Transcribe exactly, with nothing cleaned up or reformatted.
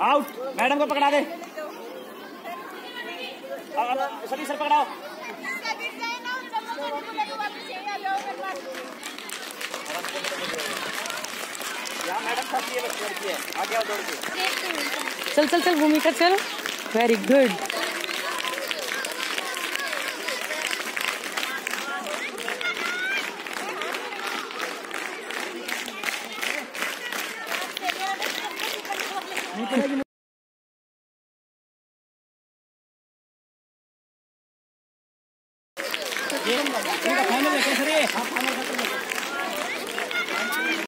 Out. Madam को पकड़ा दे। सभी सर पकड़ाओ। यहाँ मैडम फंसी है, लड़की है, आगे आओ दौड़ के। चल चल चल भूमिका चल। Very good.